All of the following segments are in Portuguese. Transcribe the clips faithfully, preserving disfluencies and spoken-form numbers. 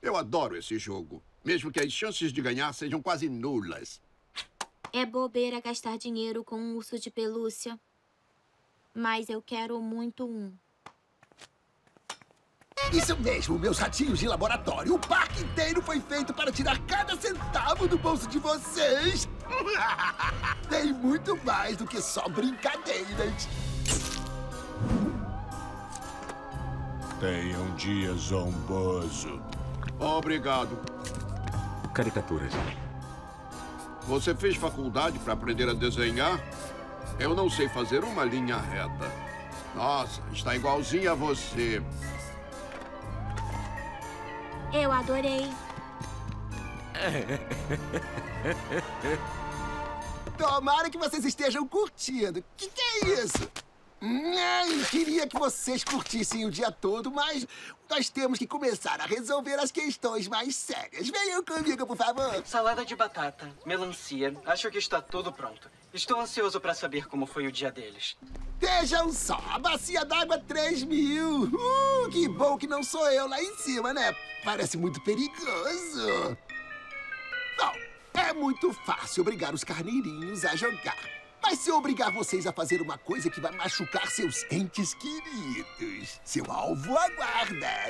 Eu adoro esse jogo, mesmo que as chances de ganhar sejam quase nulas. É bobeira gastar dinheiro com um urso de pelúcia. Mas eu quero muito um. Isso mesmo, meus ratinhos de laboratório. O parque inteiro foi feito para tirar cada centavo do bolso de vocês. Tem muito mais do que só brincadeiras. Tenha um dia zomboso. Obrigado. Caricaturas. Você fez faculdade para aprender a desenhar? Eu não sei fazer uma linha reta. Nossa, está igualzinha a você. Eu adorei. Tomara que vocês estejam curtindo. Que que é isso? Ai, queria que vocês curtissem o dia todo, mas nós temos que começar a resolver as questões mais sérias. Venham comigo, por favor. Salada de batata, melancia. Acho que está tudo pronto. Estou ansioso para saber como foi o dia deles. Vejam só, a bacia d'água três mil. Uh, que bom que não sou eu lá em cima, né? Parece muito perigoso. Bom, é muito fácil obrigar os carneirinhos a jogar. Mas se eu obrigar vocês a fazer uma coisa que vai machucar seus entes queridos, seu alvo aguarda.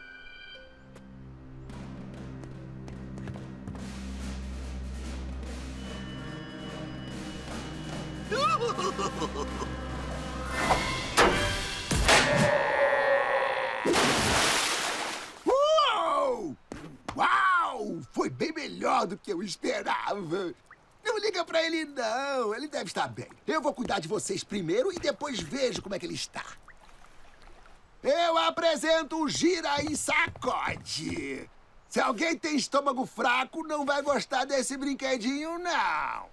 Uou! Uau! Foi bem melhor do que eu esperava. Não liga pra ele, não. Ele deve estar bem. Eu vou cuidar de vocês primeiro e depois vejo como é que ele está. Eu apresento o Gira e Sacode. Se alguém tem estômago fraco, não vai gostar desse brinquedinho, não.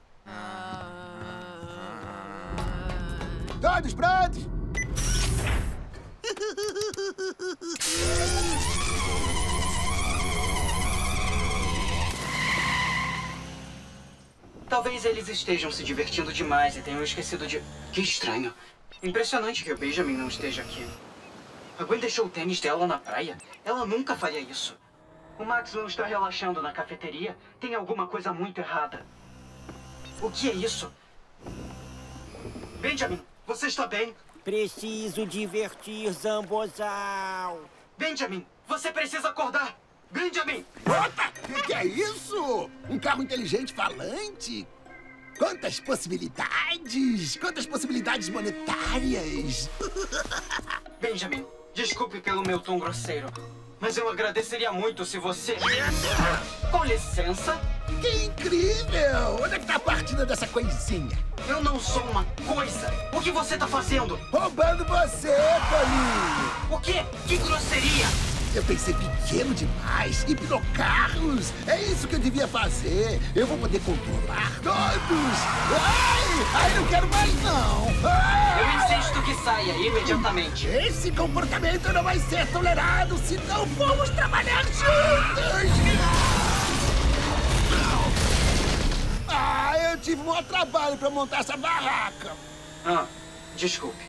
Todos prontos? Talvez eles estejam se divertindo demais e tenham esquecido de... Que estranho. Impressionante que o Benjamin não esteja aqui. A Gwen deixou o tênis dela na praia. Ela nunca faria isso. O Max não está relaxando na cafeteria. Tem alguma coisa muito errada. O que é isso? Benjamin, você está bem? Preciso divertir, Zambozal. Benjamin, você precisa acordar. Benjamin! Opa! Que, que é isso? Um carro inteligente falante? Quantas possibilidades! Quantas possibilidades monetárias! Benjamin, desculpe pelo meu tom grosseiro, mas eu agradeceria muito se você... Com licença? Que incrível! Onde é que tá a partida dessa coisinha? Eu não sou uma coisa! O que você tá fazendo? Roubando você, Toninho! O quê? Que grosseria! Eu pensei pequeno demais. Hipnocarros. É isso que eu devia fazer. Eu vou poder controlar todos. Ai! Ai, não quero mais, não. Ai! Eu insisto que saia imediatamente. Esse comportamento não vai ser tolerado se não formos trabalhar juntos. Ah, eu tive um maior trabalho para montar essa barraca. Ah, desculpe.